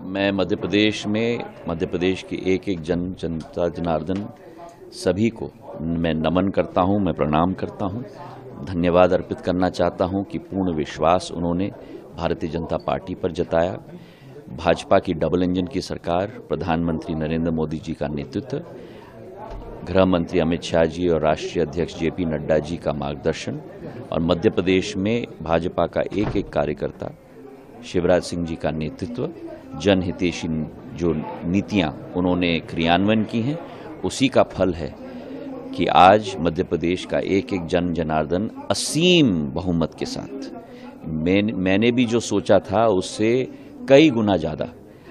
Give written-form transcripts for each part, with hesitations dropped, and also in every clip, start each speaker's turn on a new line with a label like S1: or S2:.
S1: मैं मध्य प्रदेश के एक एक जनता जनार्दन सभी को मैं नमन करता हूं, मैं प्रणाम करता हूं, धन्यवाद अर्पित करना चाहता हूं कि पूर्ण विश्वास उन्होंने भारतीय जनता पार्टी पर जताया। भाजपा की डबल इंजन की सरकार, प्रधानमंत्री नरेंद्र मोदी जी का नेतृत्व, गृह मंत्री अमित शाह जी और राष्ट्रीय अध्यक्ष जेपी नड्डा जी का मार्गदर्शन और मध्य प्रदेश में भाजपा का एक एक कार्यकर्ता शिवराज सिंह जी का नेतृत्व, जनहितैषी जो नीतियां उन्होंने क्रियान्वयन की हैं, उसी का फल है कि आज मध्य प्रदेश का एक एक जन जनार्दन असीम बहुमत के साथ, मैंने भी जो सोचा था उससे कई गुना ज़्यादा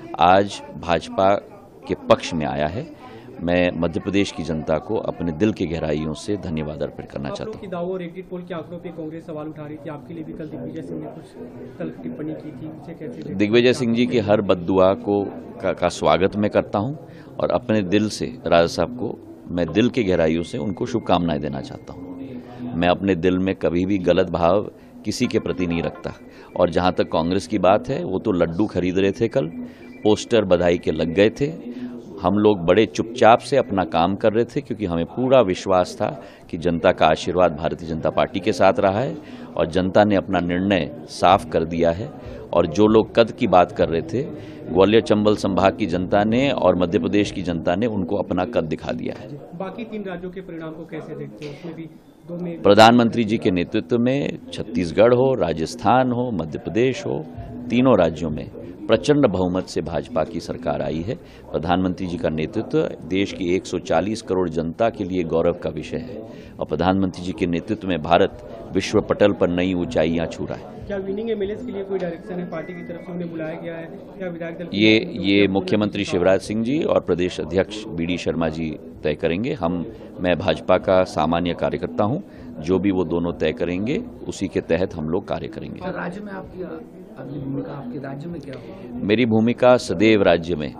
S1: आज भाजपा के पक्ष में आया है। मैं मध्य प्रदेश की जनता को अपने दिल की गहराइयों से धन्यवाद अर्पित करना चाहता हूँ।
S2: दावों और एग्जिट पोल के आंकड़ों पे कांग्रेस सवाल उठा रही थी, आपके लिए भी कल दिग्विजय सिंह ने कुछ कल टिप्पणी की थी, उसे कैसे?
S1: दिग्विजय सिंह जी की हर बद्दुआ का स्वागत मैं करता हूँ और अपने दिल से राजा साहब को मैं दिल की गहराइयों से उनको शुभकामनाएं देना चाहता हूँ। मैं अपने दिल में कभी भी गलत भाव किसी के प्रति नहीं रखता और जहाँ तक कांग्रेस की बात है, वो तो लड्डू खरीद रहे थे, कल पोस्टर बधाई के लग गए थे। हम लोग बड़े चुपचाप से अपना काम कर रहे थे क्योंकि हमें पूरा विश्वास था कि जनता का आशीर्वाद भारतीय जनता पार्टी के साथ रहा है और जनता ने अपना निर्णय साफ कर दिया है। और जो लोग कद की बात कर रहे थे, ग्वालियर चंबल संभाग की जनता ने और मध्य प्रदेश की जनता ने उनको अपना कद दिखा दिया है।
S2: बाकी 3 राज्यों के परिणाम को कैसे देखते हो? उसमें भी 2 में
S1: प्रधानमंत्री जी के नेतृत्व में छत्तीसगढ़ हो, राजस्थान हो, मध्य प्रदेश हो, तीनों राज्यों में प्रचंड बहुमत से भाजपा की सरकार आई है। प्रधानमंत्री जी का नेतृत्व देश की 140 करोड़ जनता के लिए गौरव का विषय है और प्रधानमंत्री जी के नेतृत्व में भारत विश्व पटल पर नई ऊंचाइयां छू रहा है।
S2: क्या विनिंग एमएलएस के लिए कोई डायरेक्शन है पार्टी की तरफ से, उन्हें बुलाया गया है या विधायक दल?
S1: ये मुख्यमंत्री शिवराज सिंह जी और प्रदेश अध्यक्ष बीडी शर्मा जी तय करेंगे। मैं भाजपा का सामान्य कार्यकर्ता हूं, जो भी वो दोनों तय करेंगे उसी के तहत हम लोग कार्य करेंगे।
S3: और राज्य में आपकी भूमिका, आपके राज्य में क्या होगी?
S1: मेरी भूमिका सदैव राज्य में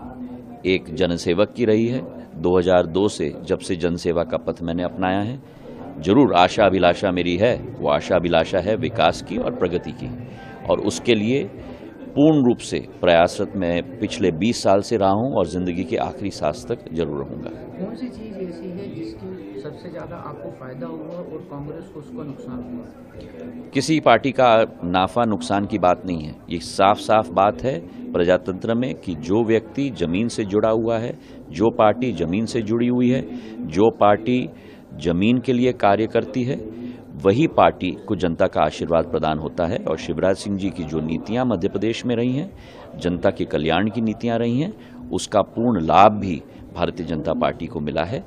S1: एक जनसेवक की रही है। 2002 से जब से जनसेवा का पथ मैंने अपनाया है, जरूर आशा अभिलाषा मेरी है, वो आशा अभिलाषा है विकास की और प्रगति की, और उसके लिए पूर्ण रूप से प्रयासरत मैं पिछले 20 साल से रहा हूं और जिंदगी के आखिरी सांस तक जरूर रहूंगा।
S3: कौन सी चीज़ ऐसी है जिसकी सबसे ज़्यादा आपको फायदा हुआ और कांग्रेस को उसका नुकसान हुआ?
S1: किसी पार्टी का नाफा नुकसान की बात नहीं है, ये साफ साफ बात है प्रजातंत्र में कि जो व्यक्ति जमीन से जुड़ा हुआ है, जो पार्टी जमीन से जुड़ी हुई है, जो पार्टी जमीन के लिए कार्य करती है, वही पार्टी को जनता का आशीर्वाद प्रदान होता है। और शिवराज सिंह जी की जो नीतियां मध्य प्रदेश में रही हैं, जनता के कल्याण की नीतियां रही हैं, उसका पूर्ण लाभ भी भारतीय जनता पार्टी को मिला है।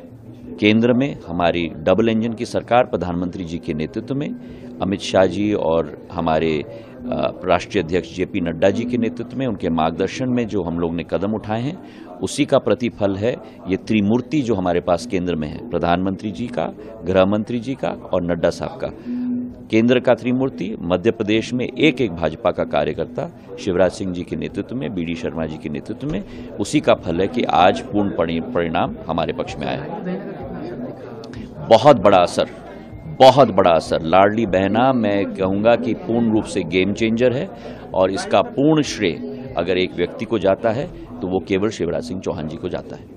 S1: केंद्र में हमारी डबल इंजन की सरकार प्रधानमंत्री जी के नेतृत्व में, अमित शाह जी और हमारे राष्ट्रीय अध्यक्ष जेपी नड्डा जी के नेतृत्व में, उनके मार्गदर्शन में जो हम लोग ने कदम उठाए हैं, उसी का प्रतिफल है ये त्रिमूर्ति जो हमारे पास केंद्र में है, प्रधानमंत्री जी का, गृह मंत्री जी का और नड्डा साहब का। केंद्र का त्रिमूर्ति, मध्य प्रदेश में एक एक भाजपा का कार्यकर्ता शिवराज सिंह जी के नेतृत्व में, बीडी शर्मा जी के नेतृत्व में, उसी का फल है कि आज पूर्ण परिणाम हमारे पक्ष में आया है। बहुत बड़ा असर। लाडली बहना मैं कहूँगा कि पूर्ण रूप से गेम चेंजर है और इसका पूर्ण श्रेय अगर एक व्यक्ति को जाता है तो वो केवल शिवराज सिंह चौहान जी को जाता है।